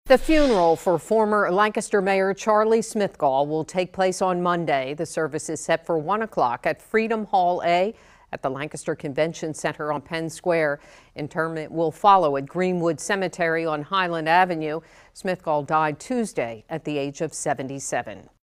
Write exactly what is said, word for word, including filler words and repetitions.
The funeral for former Lancaster Mayor Charlie Smithgall will take place on Monday. The service is set for one o'clock at Freedom Hall A at the Lancaster Convention Center on Penn Square. Interment will follow at Greenwood Cemetery on Highland Avenue. Smithgall died Tuesday at the age of seventy-seven.